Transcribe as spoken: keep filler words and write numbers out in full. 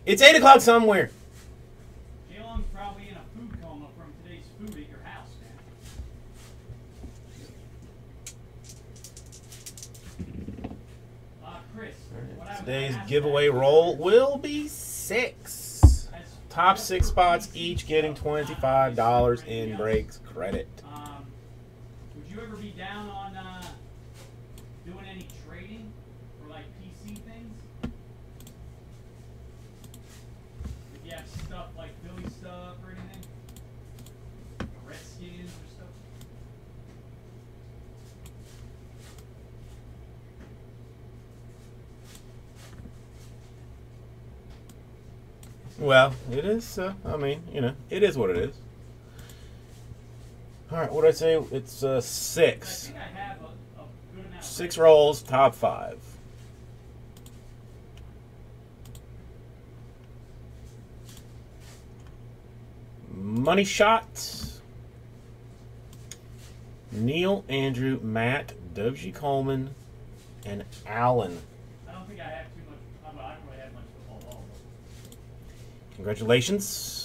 It's eight o'clock somewhere. J-Long's probably in a food coma from today's food at your house, man. Uh, Chris, what I was Today's gonna ask giveaway you- roll will be six. Top six spots, each getting twenty-five dollars in breaks credit. Um, would you ever be down on uh, doing any trading for like P C things? If you have stuff like Philly stuff or anything, or Redskins or stuff. Well, it is, uh, I mean, you know, it is what it is. All right, what did I say? It's uh, I six. think I have a, a good amount. Of Six breaks. rolls, top five. Money shot. Neil, Andrew, Matt, Doji Coleman, and Allen. I don't think I have too much. I don't really have much football at all. Congratulations.